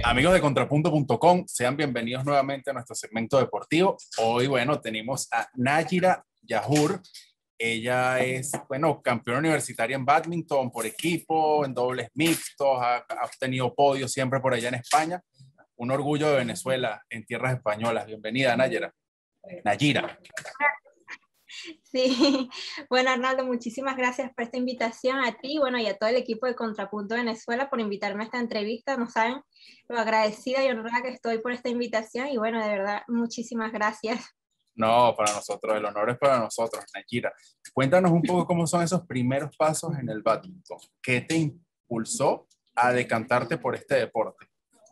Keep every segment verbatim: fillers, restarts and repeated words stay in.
Amigos de contrapunto punto com, sean bienvenidos nuevamente a nuestro segmento deportivo. Hoy, bueno, tenemos a Nayira Yahur. Ella es, bueno, campeona universitaria en bádminton por equipo, en dobles mixtos, ha, ha obtenido podios siempre por allá en España. Un orgullo de Venezuela en tierras españolas. Bienvenida, Nayira. Nayira. Sí, bueno, Arnaldo, muchísimas gracias por esta invitación a ti, bueno, y a todo el equipo de Contrapunto Venezuela por invitarme a esta entrevista. No saben lo agradecida y honrada que estoy por esta invitación y bueno, de verdad, muchísimas gracias. No, para nosotros, el honor es para nosotros, Nayira. Cuéntanos un poco cómo son esos primeros pasos en el bádminton. ¿Qué te impulsó a decantarte por este deporte?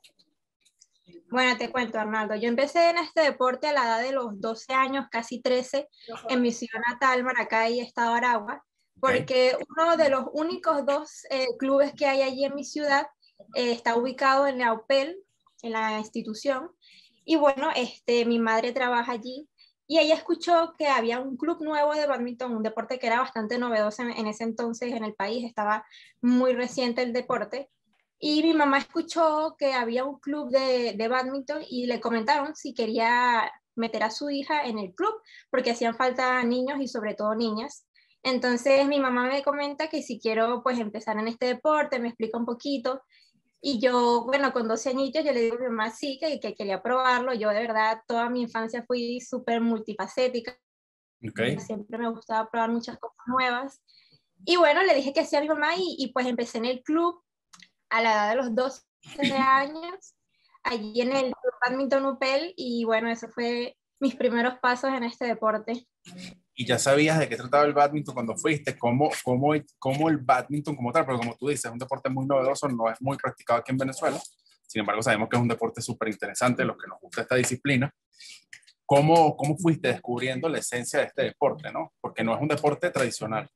Bueno, te cuento, Arnaldo. Yo empecé en este deporte a la edad de los doce años, casi trece, en mi ciudad natal, Maracay, estado Aragua, porque okay. Uno de los únicos dos eh, clubes que hay allí en mi ciudad eh, está ubicado en la U P E L, en la institución, y bueno, este, mi madre trabaja allí, y ella escuchó que había un club nuevo de bádminton, un deporte que era bastante novedoso en, en ese entonces en el país, estaba muy reciente el deporte. Y mi mamá escuchó que había un club de, de bádminton y le comentaron si quería meter a su hija en el club, porque hacían falta niños y sobre todo niñas. Entonces mi mamá me comenta que si quiero pues empezar en este deporte, me explica un poquito. Y yo, bueno, con doce añitos, yo le digo a mi mamá sí, que, que quería probarlo. Yo de verdad toda mi infancia fui súper multifacética. Okay. Siempre me gustaba probar muchas cosas nuevas. Y bueno, le dije que sí a mi mamá y, y pues empecé en el club a la edad de los doce años, allí en el Badminton U P E L, y bueno, eso fue mis primeros pasos en este deporte. ¿Y ya sabías de qué trataba el bádminton cuando fuiste? ¿Cómo, cómo, cómo el bádminton como tal? Porque como tú dices, es un deporte muy novedoso, no es muy practicado aquí en Venezuela. Sin embargo, sabemos que es un deporte súper interesante, los que nos gusta esta disciplina. ¿Cómo, ¿Cómo fuiste descubriendo la esencia de este deporte, no? Porque no es un deporte tradicional.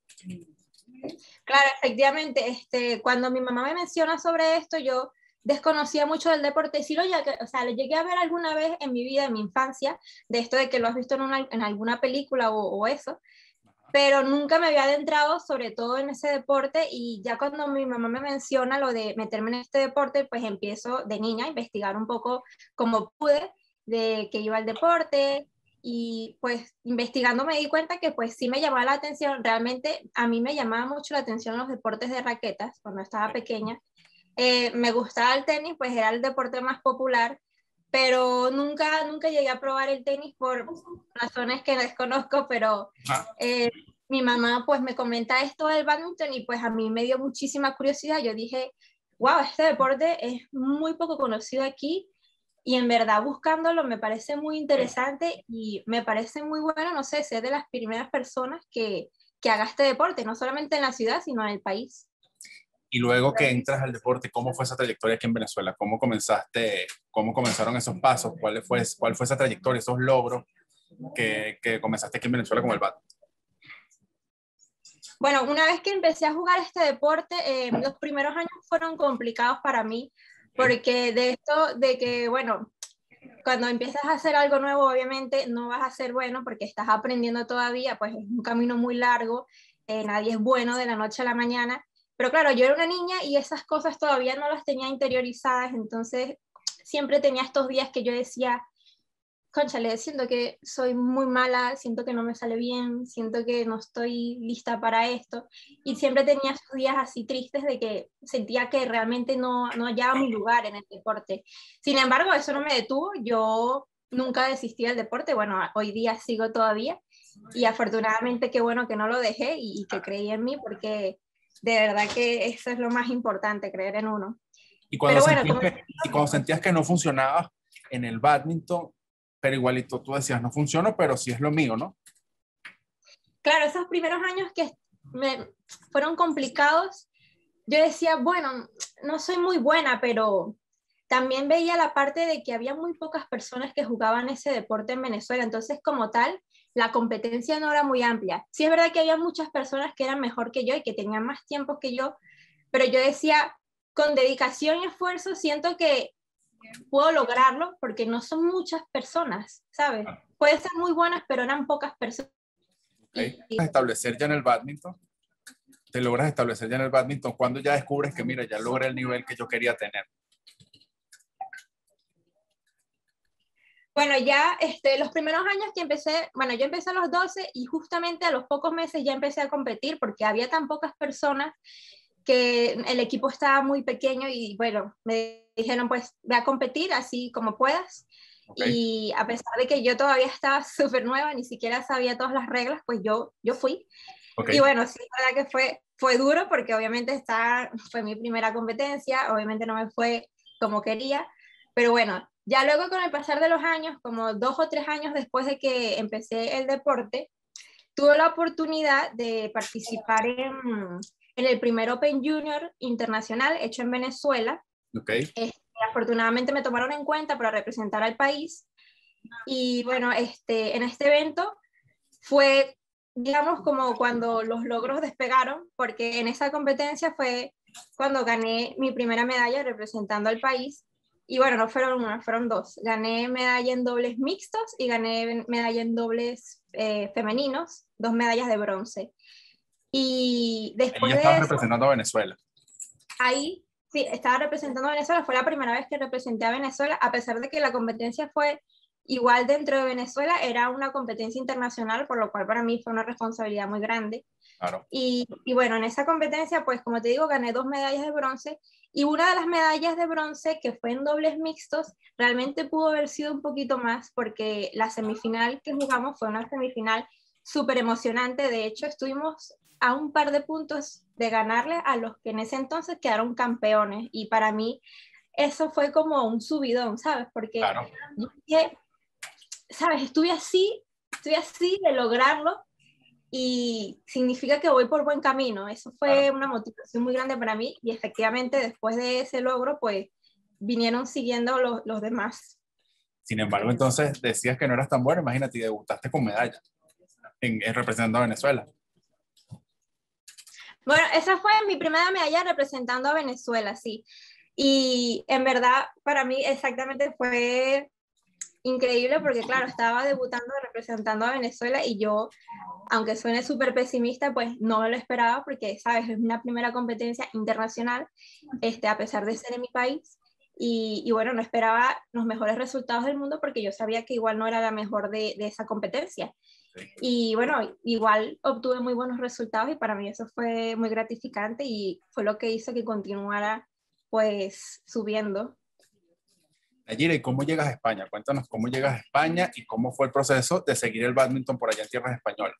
Claro, efectivamente, este, cuando mi mamá me menciona sobre esto, yo desconocía mucho del deporte, sí lo llegué, o sea, lo llegué a ver alguna vez en mi vida, en mi infancia, de esto de que lo has visto en, una, en alguna película o, o eso, pero nunca me había adentrado sobre todo en ese deporte y ya cuando mi mamá me menciona lo de meterme en este deporte, pues empiezo de niña a investigar un poco como pude de qué iba el deporte. Y pues investigando me di cuenta que pues sí me llamaba la atención, realmente a mí me llamaba mucho la atención los deportes de raquetas cuando estaba pequeña. Eh, me gustaba el tenis, pues era el deporte más popular, pero nunca, nunca llegué a probar el tenis por razones que desconozco, pero eh, mi mamá pues me comenta esto del bádminton y pues a mí me dio muchísima curiosidad. Yo dije, wow, este deporte es muy poco conocido aquí. Y en verdad buscándolo me parece muy interesante y me parece muy bueno, no sé, ser de las primeras personas que, que haga este deporte, no solamente en la ciudad, sino en el país. Y luego que entras al deporte, ¿cómo fue esa trayectoria aquí en Venezuela? ¿Cómo comenzaste, cómo comenzaron esos pasos? ¿Cuál fue, cuál fue esa trayectoria, esos logros que, que comenzaste aquí en Venezuela con el bádminton? Bueno, una vez que empecé a jugar este deporte, eh, los primeros años fueron complicados para mí, porque de esto, de que, bueno, cuando empiezas a hacer algo nuevo, obviamente no vas a ser bueno porque estás aprendiendo todavía, pues es un camino muy largo, eh, nadie es bueno de la noche a la mañana, pero claro, yo era una niña y esas cosas todavía no las tenía interiorizadas, entonces siempre tenía estos días que yo decía, cónchale, siento que soy muy mala, siento que no me sale bien, siento que no estoy lista para esto. Y siempre tenía esos días así tristes de que sentía que realmente no, no hallaba mi lugar en el deporte. Sin embargo, eso no me detuvo. Yo nunca desistí del deporte. Bueno, hoy día sigo todavía. Y afortunadamente qué bueno que no lo dejé y, y que creí en mí porque de verdad que eso es lo más importante, creer en uno. Y cuando, Pero bueno, sentías, como... que, y cuando sentías que no funcionaba en el bádminton, pero igualito tú decías, no funciona, pero sí es lo mío, ¿no? Claro, esos primeros años que me fueron complicados, yo decía, bueno, no soy muy buena, pero también veía la parte de que había muy pocas personas que jugaban ese deporte en Venezuela, entonces como tal, la competencia no era muy amplia. Sí es verdad que había muchas personas que eran mejor que yo y que tenían más tiempo que yo, pero yo decía, con dedicación y esfuerzo siento que puedo lograrlo porque no son muchas personas, ¿sabes? Pueden ser muy buenas, pero eran pocas personas. Okay. Establecer ya en el bádminton, te logras establecer ya en el bádminton cuando ya descubres que mira, ya logré el nivel que yo quería tener. Bueno, ya este, los primeros años que empecé, bueno, yo empecé a los doce y justamente a los pocos meses ya empecé a competir porque había tan pocas personas que el equipo estaba muy pequeño y bueno, me dijeron pues ve a competir así como puedas. Okay. Y a pesar de que yo todavía estaba súper nueva, ni siquiera sabía todas las reglas, pues yo, yo fui. Okay. Y bueno, sí, la verdad que fue, fue duro porque obviamente esta fue mi primera competencia, obviamente no me fue como quería, pero bueno, ya luego con el pasar de los años, como dos o tres años después de que empecé el deporte, tuve la oportunidad de participar en, en el primer Open Junior internacional hecho en Venezuela. Okay. Este, afortunadamente me tomaron en cuenta para representar al país. Y bueno, este, en este evento fue, digamos, como cuando los logros despegaron, porque en esa competencia fue cuando gané mi primera medalla representando al país. Y bueno, no fueron una, fueron dos. Gané medalla en dobles mixtos y gané medalla en dobles eh, femeninos, dos medallas de bronce. Y después Ahí estabas de eso, representando a Venezuela. Ahí, sí, estaba representando a Venezuela. Fue la primera vez que representé a Venezuela, a pesar de que la competencia fue igual dentro de Venezuela, era una competencia internacional, por lo cual para mí fue una responsabilidad muy grande. Claro. Y, y bueno, en esa competencia, pues como te digo, gané dos medallas de bronce y una de las medallas de bronce, que fue en dobles mixtos, realmente pudo haber sido un poquito más porque la semifinal que jugamos fue una semifinal súper emocionante. De hecho, estuvimos a un par de puntos de ganarle a los que en ese entonces quedaron campeones y para mí eso fue como un subidón, ¿sabes? Porque claro. yo dije, ¿sabes? Estuve así, estuve así de lograrlo y significa que voy por buen camino. Eso fue claro. una motivación muy grande para mí y efectivamente después de ese logro, pues vinieron siguiendo los, los demás. Sin embargo, entonces decías que no eras tan bueno, imagínate, y debutaste con medalla en, en representando a Venezuela. Bueno, esa fue mi primera medalla representando a Venezuela, sí. Y en verdad, para mí exactamente fue increíble porque, claro, estaba debutando representando a Venezuela y yo, aunque suene súper pesimista, pues no me lo esperaba porque, sabes, es una primera competencia internacional, este, a pesar de ser en mi país. Y, y bueno, no esperaba los mejores resultados del mundo porque yo sabía que igual no era la mejor de, de esa competencia. Y bueno, igual obtuve muy buenos resultados y para mí eso fue muy gratificante y fue lo que hizo que continuara pues subiendo. Nayira, ¿y cómo llegas a España? Cuéntanos cómo llegas a España y cómo fue el proceso de seguir el bádminton por allá en tierras españolas.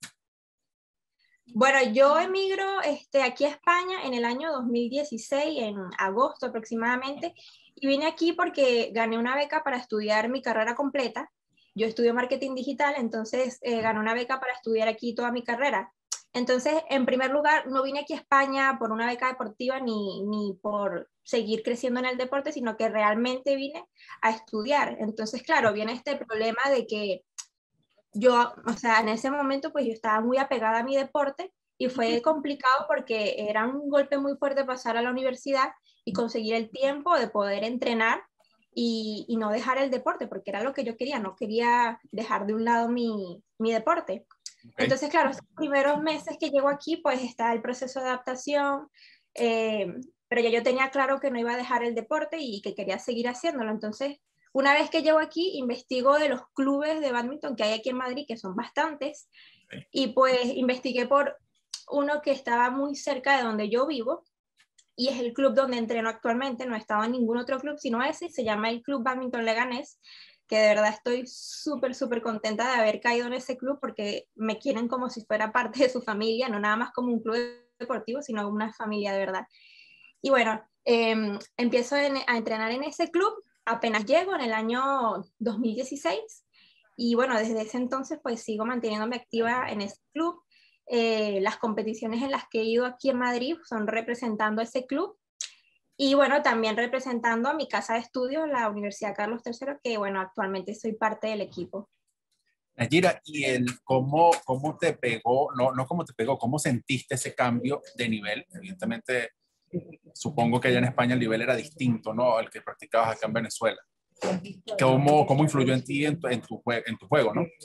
Bueno, yo emigro este, aquí a España en el año dos mil dieciséis, en agosto aproximadamente, y vine aquí porque gané una beca para estudiar mi carrera completa. Yo estudio marketing digital, entonces eh, gané una beca para estudiar aquí toda mi carrera. Entonces, en primer lugar, no vine aquí a España por una beca deportiva ni, ni por seguir creciendo en el deporte, sino que realmente vine a estudiar. Entonces, claro, viene este problema de que yo, o sea, en ese momento pues yo estaba muy apegada a mi deporte y fue complicado porque era un golpe muy fuerte pasar a la universidad y conseguir el tiempo de poder entrenar y, y no dejar el deporte, porque era lo que yo quería, no quería dejar de un lado mi, mi deporte. Okay. Entonces, claro, los primeros meses que llego aquí, pues está el proceso de adaptación, eh, pero ya yo tenía claro que no iba a dejar el deporte y que quería seguir haciéndolo. Entonces, una vez que llego aquí, investigo de los clubes de bádminton que hay aquí en Madrid, que son bastantes, okay. Y pues investigué por uno que estaba muy cerca de donde yo vivo, y es el club donde entreno actualmente, no he estado en ningún otro club, sino ese, se llama el Club Bádminton Leganés, que de verdad estoy súper, súper contenta de haber caído en ese club porque me quieren como si fuera parte de su familia, no nada más como un club deportivo, sino una familia de verdad. Y bueno, eh, empiezo en, a entrenar en ese club, apenas llego en el año dos mil dieciséis, y bueno, desde ese entonces pues sigo manteniéndome activa en ese club. Eh, las competiciones en las que he ido aquí en Madrid son representando a ese club y bueno, también representando a mi casa de estudios, la Universidad Carlos tercero, que bueno, actualmente soy parte del equipo. Nayira, ¿y el cómo, cómo te pegó, no, no cómo te pegó, cómo sentiste ese cambio de nivel? Evidentemente, supongo que allá en España el nivel era distinto, ¿no?, al que practicabas acá en Venezuela. ¿Cómo, cómo influyó en ti, en tu, en tu, en tu juego, no?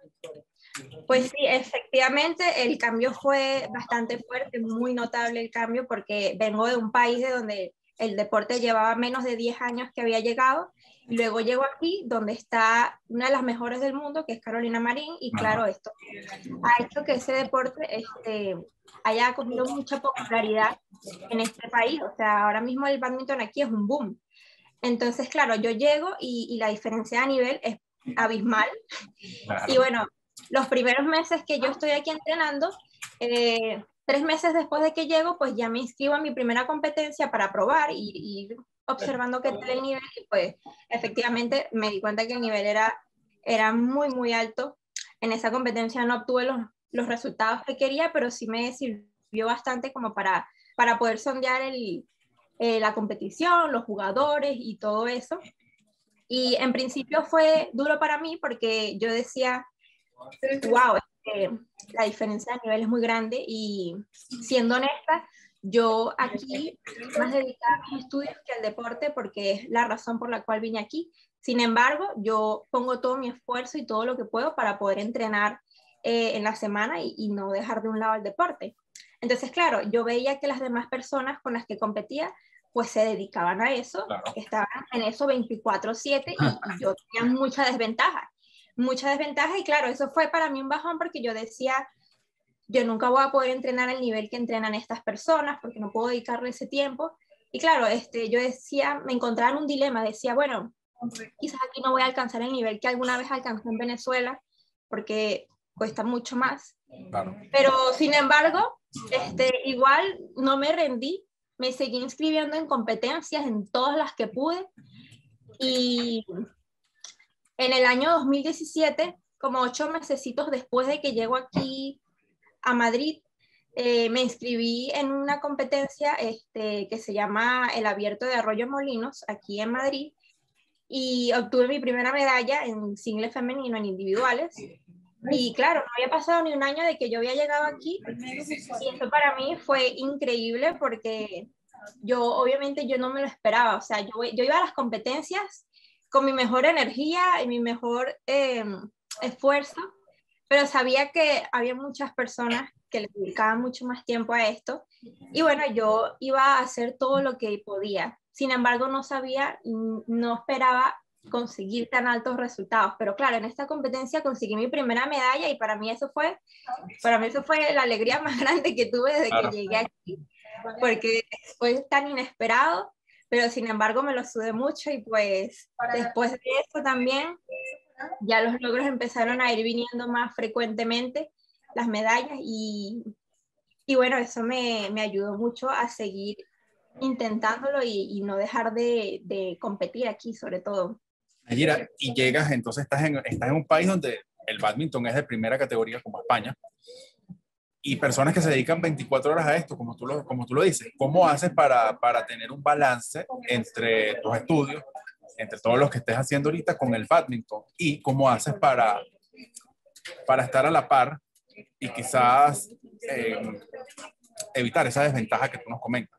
Pues sí, efectivamente el cambio fue bastante fuerte, muy notable el cambio porque vengo de un país de donde el deporte llevaba menos de diez años que había llegado Y luego llego aquí, donde está una de las mejores del mundo, que es Carolina Marín, y claro, esto ha hecho que ese deporte este, haya cogido mucha popularidad en este país. O sea, ahora mismo el bádminton aquí es un boom. Entonces, claro, yo llego y, y la diferencia de nivel es abismal. Claro. Y bueno, los primeros meses que yo estoy aquí entrenando, eh, tres meses después de que llego, pues ya me inscribo a mi primera competencia para probar y, y observando qué tal el nivel, y pues efectivamente me di cuenta que el nivel era, era muy, muy alto. En esa competencia no obtuve los, los resultados que quería, pero sí me sirvió bastante como para, para poder sondear el, eh, la competición, los jugadores y todo eso. Y en principio fue duro para mí porque yo decía, wow, eh, la diferencia de nivel es muy grande, y siendo honesta, yo aquí más dedicada a mis estudios que al deporte, porque es la razón por la cual vine aquí. Sin embargo, yo pongo todo mi esfuerzo y todo lo que puedo para poder entrenar eh, en la semana y, y no dejar de un lado el deporte. Entonces, claro, yo veía que las demás personas con las que competía pues se dedicaban a eso, claro, estaban en eso veinticuatro siete, y, y yo tenía mucha desventaja, mucha desventaja, y claro, eso fue para mí un bajón porque yo decía, yo nunca voy a poder entrenar al nivel que entrenan estas personas porque no puedo dedicarle ese tiempo. Y claro, este, yo decía, me encontraba en un dilema, decía, bueno, quizás aquí no voy a alcanzar el nivel que alguna vez alcancé en Venezuela porque cuesta mucho más. Claro. Pero sin embargo, este, igual no me rendí, me seguí inscribiendo en competencias, en todas las que pude, y en el año dos mil diecisiete, como ocho mesecitos después de que llego aquí a Madrid, eh, me inscribí en una competencia este, que se llama el Abierto de Arroyo Molinos, aquí en Madrid, y obtuve mi primera medalla en single femenino, en individuales. Y claro, no había pasado ni un año de que yo había llegado aquí, y eso para mí fue increíble porque yo obviamente yo no me lo esperaba. O sea, yo, yo iba a las competencias con mi mejor energía y mi mejor eh, esfuerzo, pero sabía que había muchas personas que le dedicaban mucho más tiempo a esto, y bueno, yo iba a hacer todo lo que podía. Sin embargo, no sabía, no esperaba conseguir tan altos resultados, pero claro, en esta competencia conseguí mi primera medalla, y para mí eso fue, para mí eso fue la alegría más grande que tuve desde claro. que llegué aquí, porque fue tan inesperado, pero sin embargo me lo sudé mucho, y pues después de eso también ya los logros empezaron a ir viniendo más frecuentemente, las medallas, y, y bueno, eso me, me ayudó mucho a seguir intentándolo y, y no dejar de, de competir aquí, sobre todo. Nayira, y llegas, entonces estás en, estás en un país donde el bádminton es de primera categoría, como España, y personas que se dedican veinticuatro horas a esto, como tú lo, como tú lo dices. ¿Cómo haces para, para tener un balance entre tus estudios, entre todos los que estés haciendo ahorita con el bádminton, y cómo haces para, para estar a la par y quizás eh, evitar esa desventaja que tú nos comentas?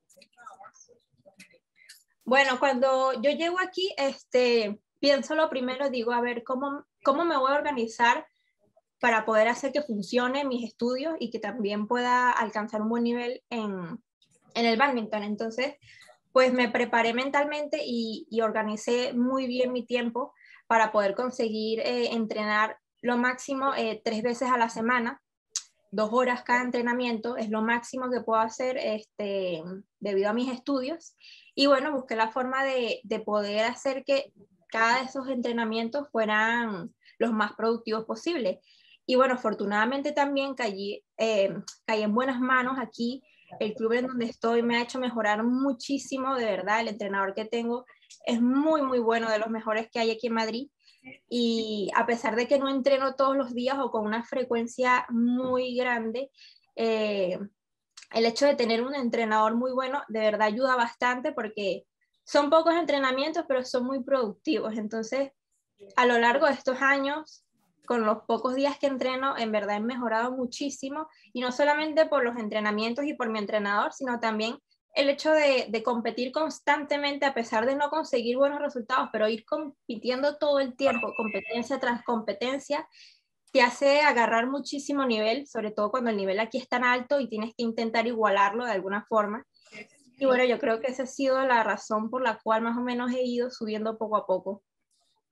Bueno, cuando yo llego aquí, este, pienso lo primero, digo, a ver, ¿cómo, cómo me voy a organizar para poder hacer que funcione mis estudios y que también pueda alcanzar un buen nivel en, en el bádminton? Entonces, pues me preparé mentalmente y, y organicé muy bien mi tiempo para poder conseguir eh, entrenar lo máximo eh, tres veces a la semana, dos horas cada entrenamiento, es lo máximo que puedo hacer este, debido a mis estudios. Y bueno, busqué la forma de, de poder hacer que cada de esos entrenamientos fueran los más productivos posibles. Y bueno, afortunadamente también caí, eh, caí en buenas manos aquí. El club en donde estoy me ha hecho mejorar muchísimo, de verdad. El entrenador que tengo es muy, muy bueno, de los mejores que hay aquí en Madrid. Y a pesar de que no entreno todos los días o con una frecuencia muy grande, eh, el hecho de tener un entrenador muy bueno de verdad ayuda bastante, porque son pocos entrenamientos, pero son muy productivos. Entonces, a lo largo de estos años, con los pocos días que entreno, en verdad he mejorado muchísimo, y no solamente por los entrenamientos y por mi entrenador, sino también el hecho de, de competir constantemente a pesar de no conseguir buenos resultados, pero ir compitiendo todo el tiempo, competencia tras competencia, te hace agarrar muchísimo nivel, sobre todo cuando el nivel aquí es tan alto y tienes que intentar igualarlo de alguna forma. Y bueno, yo creo que esa ha sido la razón por la cual más o menos he ido subiendo poco a poco.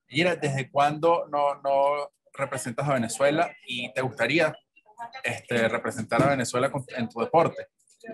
Mira, ¿desde cuándo no, no representas a Venezuela y te gustaría este, representar a Venezuela con- en tu deporte?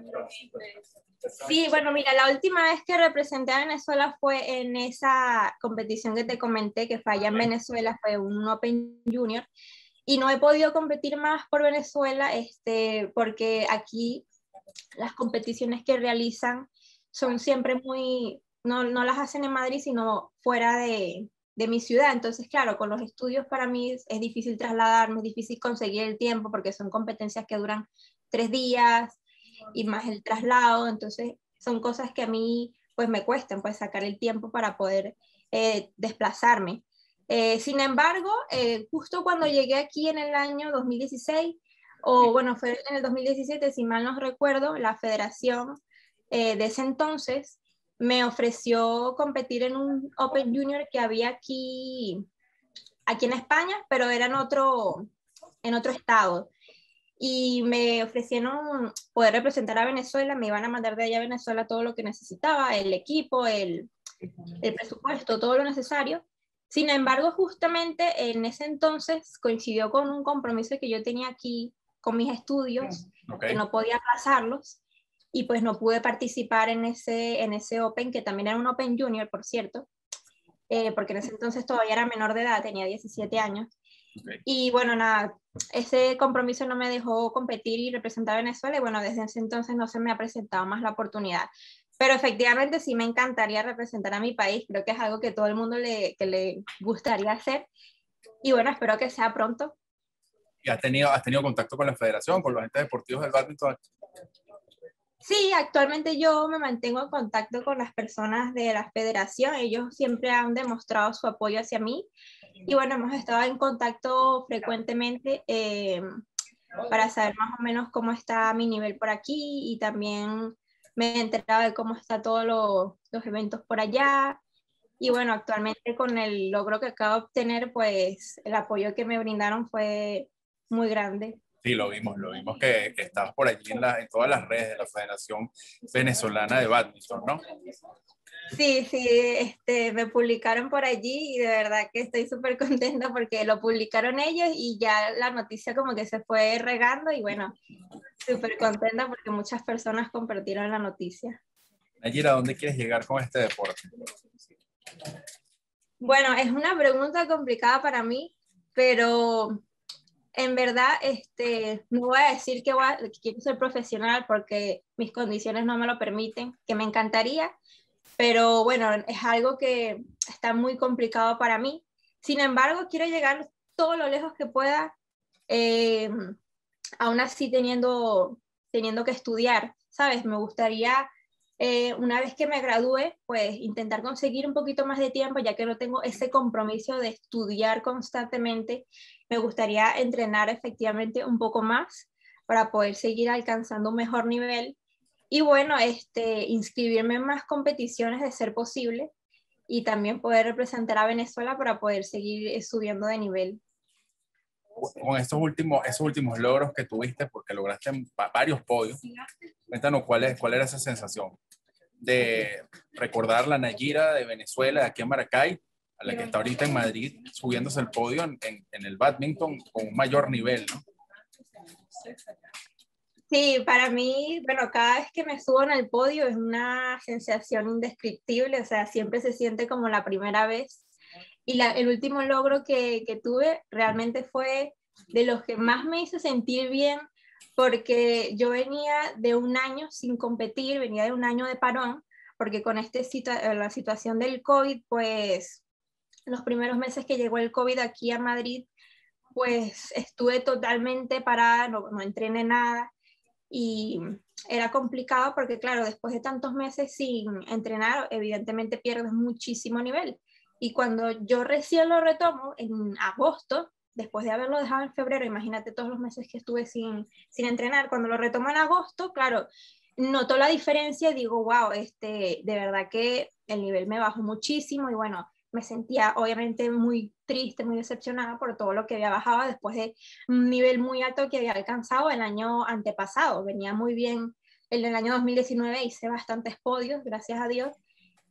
Sí, bueno, mira, la última vez que representé a Venezuela fue en esa competición que te comenté, que fue allá en Venezuela, fue un Open Junior, y no he podido competir más por Venezuela, este, porque aquí las competiciones que realizan son siempre muy, no, no las hacen en Madrid, sino fuera de, de mi ciudad. Entonces, claro, con los estudios para mí es, es difícil trasladarme, es difícil conseguir el tiempo porque son competencias que duran tres días y más el traslado. Entonces, son cosas que a mí pues me cuestan, pues sacar el tiempo para poder eh, desplazarme. Eh, sin embargo, eh, justo cuando llegué aquí en el año dos mil dieciséis, o bueno, fue en el dos mil diecisiete, si mal no recuerdo, la federación eh, de ese entonces me ofreció competir en un Open Junior que había aquí, aquí en España, pero era en otro, en otro estado. Y me ofrecieron poder representar a Venezuela, me iban a mandar de allá a Venezuela todo lo que necesitaba, el equipo, el, el presupuesto, todo lo necesario. Sin embargo, justamente en ese entonces coincidió con un compromiso que yo tenía aquí con mis estudios, que Okay. no podía aplazarlos, y pues no pude participar en ese, en ese Open, que también era un Open Junior, por cierto, eh, porque en ese entonces todavía era menor de edad, tenía diecisiete años. Okay. Y bueno, nada, ese compromiso no me dejó competir y representar a Venezuela, y bueno, desde ese entonces no se me ha presentado más la oportunidad. Pero efectivamente sí me encantaría representar a mi país, creo que es algo que todo el mundo le, que le gustaría hacer, y bueno, espero que sea pronto. ¿Y has tenido, has tenido contacto con la federación, con los entes deportivos del bádminton? Sí, actualmente yo me mantengo en contacto con las personas de la federación, ellos siempre han demostrado su apoyo hacia mí, y bueno, hemos estado en contacto frecuentemente eh, para saber más o menos cómo está mi nivel por aquí, y también me he enterado de cómo están todos los, los eventos por allá. Y bueno, actualmente con el logro que acabo de obtener, pues el apoyo que me brindaron fue muy grande. Sí, lo vimos, lo vimos que, que estabas por allí en, la, en todas las redes de la Federación Venezolana de Bádminton, ¿no? Sí, sí, este, me publicaron por allí y de verdad que estoy súper contenta porque lo publicaron ellos y ya la noticia como que se fue regando, y bueno, súper contenta porque muchas personas compartieron la noticia. Nayira, ¿a dónde quieres llegar con este deporte? Bueno, es una pregunta complicada para mí, pero en verdad, este, no voy a decir que, voy a, que quiero ser profesional porque mis condiciones no me lo permiten, que me encantaría, pero bueno, es algo que está muy complicado para mí. Sin embargo, quiero llegar todo lo lejos que pueda, eh, aún así teniendo, teniendo que estudiar, ¿sabes? Me gustaría, eh, una vez que me gradúe, pues intentar conseguir un poquito más de tiempo, ya que no tengo ese compromiso de estudiar constantemente. Me gustaría entrenar efectivamente un poco más para poder seguir alcanzando un mejor nivel. Y bueno, este, inscribirme en más competiciones de ser posible, y también poder representar a Venezuela para poder seguir eh, subiendo de nivel. Con estos últimos, esos últimos logros que tuviste, porque lograste varios podios, cuéntanos cuál, es, cuál era esa sensación de recordar la Nayira de Venezuela, de aquí en Maracay, a la que está ahorita en Madrid, subiéndose el podio en, en, en el bádminton con un mayor nivel, ¿no? Sí, para mí, bueno, cada vez que me subo en el podio es una sensación indescriptible, o sea, siempre se siente como la primera vez. Y la, el último logro que, que tuve realmente fue de los que más me hizo sentir bien, porque yo venía de un año sin competir, venía de un año de parón, porque con este situa la situación del COVID, pues los primeros meses que llegó el COVID aquí a Madrid, pues estuve totalmente parada, no, no entrené nada, y era complicado porque, claro, después de tantos meses sin entrenar, evidentemente pierdes muchísimo nivel. Y cuando yo recién lo retomo en agosto, después de haberlo dejado en febrero, imagínate todos los meses que estuve sin, sin entrenar, cuando lo retomo en agosto, claro, noto la diferencia y digo, wow, este, de verdad que el nivel me bajó muchísimo, y bueno, me sentía obviamente muy triste, muy decepcionada por todo lo que había bajado después de un nivel muy alto que había alcanzado el año antepasado. Venía muy bien, el del año dos mil diecinueve hice bastantes podios, gracias a Dios,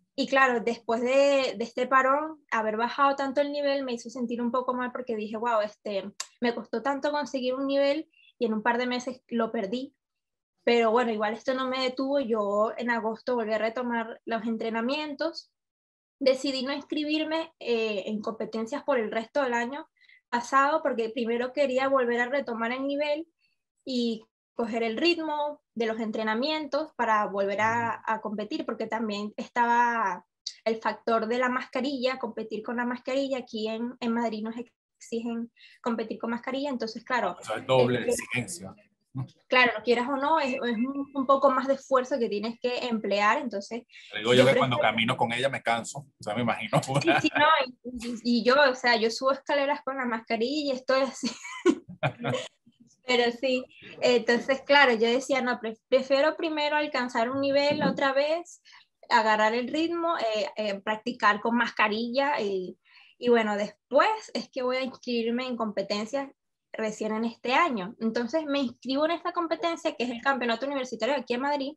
Y claro, después de, de este parón, haber bajado tanto el nivel me hizo sentir un poco mal porque dije, wow, este, me costó tanto conseguir un nivel y en un par de meses lo perdí. Pero bueno, igual esto no me detuvo. Yo en agosto volví a retomar los entrenamientos. Decidí no inscribirme eh, en competencias por el resto del año pasado porque primero quería volver a retomar el nivel y coger el ritmo de los entrenamientos para volver a, a competir, porque también estaba el factor de la mascarilla, competir con la mascarilla. Aquí en, en Madrid nos exigen competir con mascarilla, entonces claro, O sea, es doble exigencia. claro, lo quieras o no, es, es un, un, poco más de esfuerzo que tienes que emplear, entonces Le digo yo, yo que prefiero... cuando camino con ella me canso, o sea, me imagino. Sí, sí, no, y, y, y yo, o sea, yo subo escaleras con la mascarilla y estoy así. Pero sí, entonces, claro, yo decía, no, prefiero primero alcanzar un nivel otra vez, agarrar el ritmo, eh, eh, practicar con mascarilla y, y bueno, después es que voy a inscribirme en competencias recién en este año. Entonces me inscribo en esta competencia que es el campeonato universitario aquí en Madrid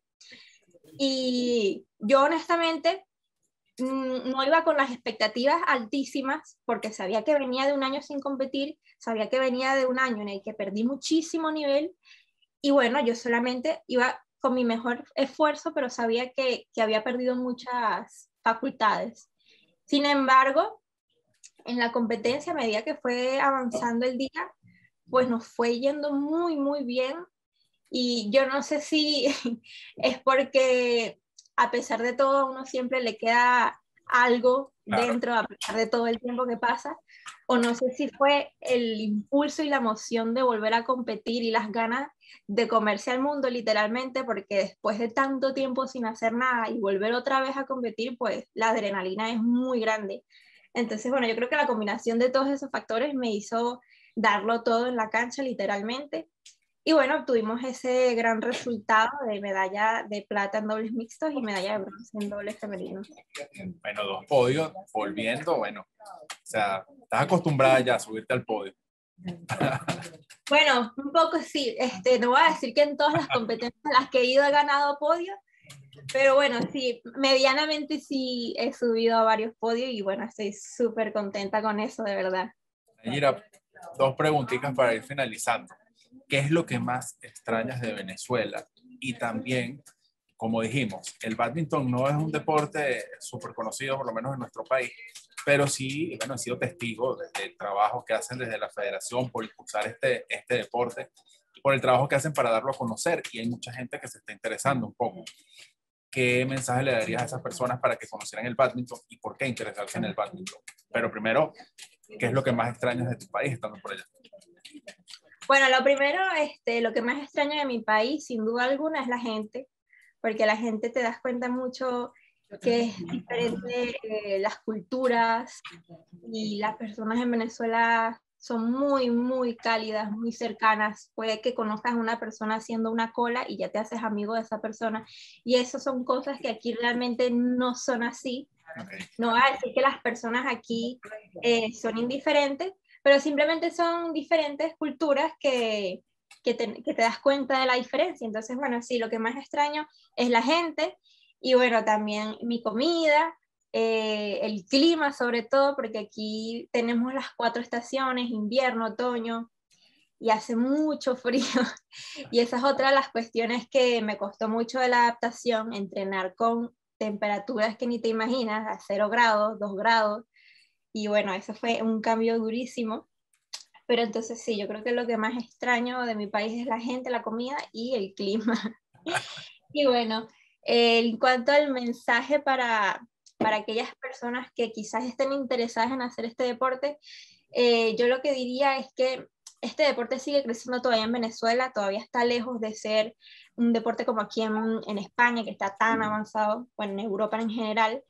y yo honestamente no iba con las expectativas altísimas porque sabía que venía de un año sin competir, sabía que venía de un año en el que perdí muchísimo nivel y bueno, yo solamente iba con mi mejor esfuerzo, pero sabía que, que había perdido muchas facultades. Sin embargo, en la competencia, a medida que fue avanzando el día, pues nos fue yendo muy, muy bien y yo no sé si es porque a pesar de todo, a uno siempre le queda algo Claro. dentro, a pesar de todo el tiempo que pasa, o no sé si fue el impulso y la emoción de volver a competir y las ganas de comerse al mundo literalmente, porque después de tanto tiempo sin hacer nada y volver otra vez a competir, pues la adrenalina es muy grande. Entonces, bueno, yo creo que la combinación de todos esos factores me hizo darlo todo en la cancha literalmente. Y bueno, obtuvimos ese gran resultado de medalla de plata en dobles mixtos y medalla de bronce en dobles femeninos. Bueno, dos podios, volviendo, bueno, o sea, estás acostumbrada ya a subirte al podio. Bueno, un poco sí, este, no voy a decir que en todas las competencias a las que he ido he ganado podio, pero bueno, sí, medianamente sí he subido a varios podios y bueno, estoy súper contenta con eso, de verdad. Mira, dos preguntitas para ir finalizando. ¿Qué es lo que más extrañas de Venezuela? Y también, como dijimos, el bádminton no es un deporte súper conocido, por lo menos en nuestro país, pero sí, bueno, he sido testigo del trabajo que hacen desde la federación por impulsar este, este deporte, por el trabajo que hacen para darlo a conocer, y hay mucha gente que se está interesando un poco. ¿Qué mensaje le darías a esas personas para que conocieran el bádminton y por qué interesarse en el bádminton? Pero primero, ¿qué es lo que más extrañas de tu país estando por allá? Bueno, lo primero, este, lo que más extraño de mi país, sin duda alguna, es la gente, porque la gente te das cuenta mucho que es diferente eh, las culturas y las personas en Venezuela son muy, muy cálidas, muy cercanas. Puede que conozcas a una persona haciendo una cola y ya te haces amigo de esa persona. Y eso son cosas que aquí realmente no son así. No voy a decir que las personas aquí eh, son indiferentes, pero simplemente son diferentes culturas que, que, te, que te das cuenta de la diferencia. Entonces, bueno, sí, lo que más extraño es la gente y bueno, también mi comida, eh, el clima sobre todo, porque aquí tenemos las cuatro estaciones, invierno, otoño, y hace mucho frío. Y esa es otra de las cuestiones que me costó mucho de la adaptación, entrenar con temperaturas que ni te imaginas, a cero grados, dos grados, y bueno, eso fue un cambio durísimo. Pero entonces sí, yo creo que lo que más extraño de mi país es la gente, la comida y el clima. Y bueno, eh, en cuanto al mensaje para, para aquellas personas que quizás estén interesadas en hacer este deporte, eh, yo lo que diría es que este deporte sigue creciendo todavía en Venezuela, todavía está lejos de ser un deporte como aquí en, en España, que está tan avanzado, bueno, en Europa en general.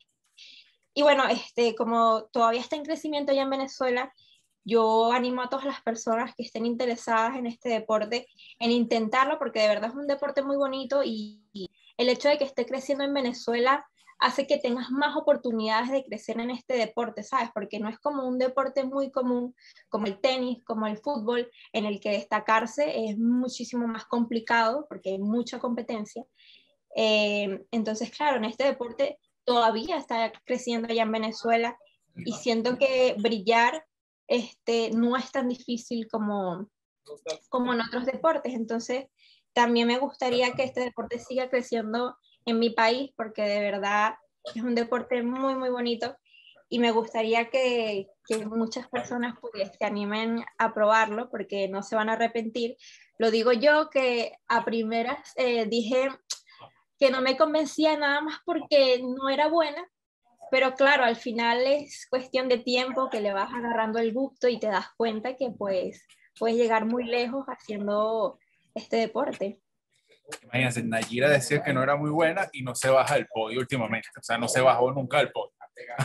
Y bueno, este, como todavía está en crecimiento ya en Venezuela, yo animo a todas las personas que estén interesadas en este deporte en intentarlo, porque de verdad es un deporte muy bonito y, y el hecho de que esté creciendo en Venezuela hace que tengas más oportunidades de crecer en este deporte, ¿sabes? Porque no es como un deporte muy común como el tenis, como el fútbol, en el que destacarse es muchísimo más complicado porque hay mucha competencia. Eh, entonces, claro, en este deporte todavía está creciendo allá en Venezuela y siento que brillar este, no es tan difícil como, como en otros deportes. Entonces, también me gustaría que este deporte siga creciendo en mi país porque de verdad es un deporte muy, muy bonito y me gustaría que, que muchas personas pues, se animen a probarlo porque no se van a arrepentir. Lo digo yo que a primeras eh, dije que no me convencía nada más porque no era buena, pero claro, al final es cuestión de tiempo que le vas agarrando el gusto y te das cuenta que pues puedes llegar muy lejos haciendo este deporte. Imagínense, Nayira decía que no era muy buena y no se baja del podio últimamente, o sea, no se bajó nunca del podio.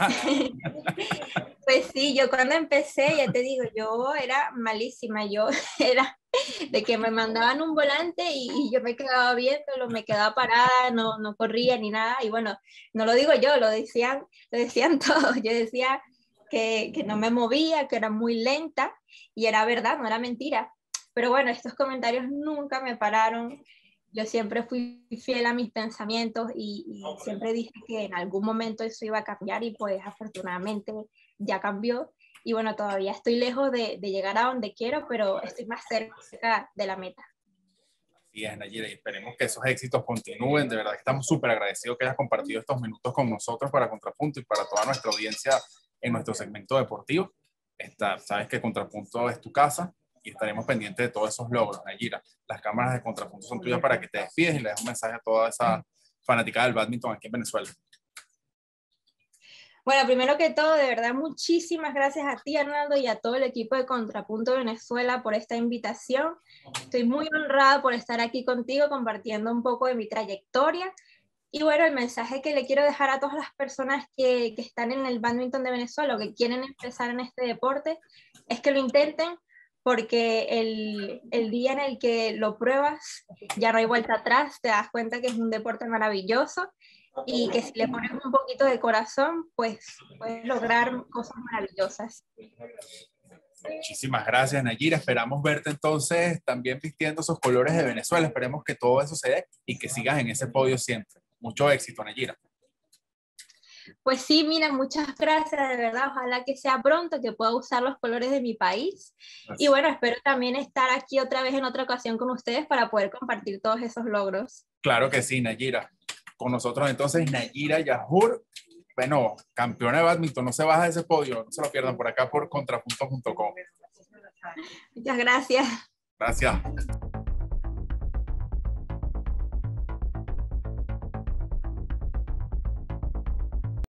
Pues sí, yo cuando empecé, ya te digo, yo era malísima, yo era de que me mandaban un volante y, y yo me quedaba viéndolo, me quedaba parada, no, no corría ni nada, y bueno, no lo digo yo, lo decían, lo decían todos, yo decía que, que no me movía, que era muy lenta, y era verdad, no era mentira, pero bueno, estos comentarios nunca me pararon. Yo siempre fui fiel a mis pensamientos y, y siempre dije que en algún momento eso iba a cambiar y pues afortunadamente ya cambió. Y bueno, todavía estoy lejos de, de llegar a donde quiero, pero estoy más cerca de la meta. Así es, Nayira, y esperemos que esos éxitos continúen. De verdad que estamos súper agradecidos que hayas compartido estos minutos con nosotros para Contrapunto y para toda nuestra audiencia en nuestro segmento deportivo. Está, sabes que Contrapunto es tu casa y estaremos pendientes de todos esos logros, Nayira. Las cámaras de Contrapunto son tuyas para que te despides y le des un mensaje a toda esa fanática del badminton aquí en Venezuela. Bueno, primero que todo, de verdad, muchísimas gracias a ti, Arnaldo, y a todo el equipo de Contrapunto Venezuela por esta invitación. Estoy muy honrada por estar aquí contigo compartiendo un poco de mi trayectoria. Y bueno, el mensaje que le quiero dejar a todas las personas que, que están en el badminton de Venezuela o que quieren empezar en este deporte es que lo intenten porque el, el día en el que lo pruebas ya no hay vuelta atrás, te das cuenta que es un deporte maravilloso y que si le pones un poquito de corazón, pues puedes lograr cosas maravillosas. Muchísimas gracias, Nayira. Esperamos verte entonces también vistiendo esos colores de Venezuela. Esperemos que todo eso se dé y que sigas en ese podio siempre. Mucho éxito, Nayira. Pues sí, mira, muchas gracias, de verdad. Ojalá que sea pronto, que pueda usar los colores de mi país. Gracias. Y bueno, espero también estar aquí otra vez en otra ocasión con ustedes para poder compartir todos esos logros. Claro que sí, Nayira. Con nosotros entonces, Nayira Yahur, bueno, campeona de badminton, no se baja de ese podio, no se lo pierdan por acá por contrapunto punto com. Muchas gracias. Gracias.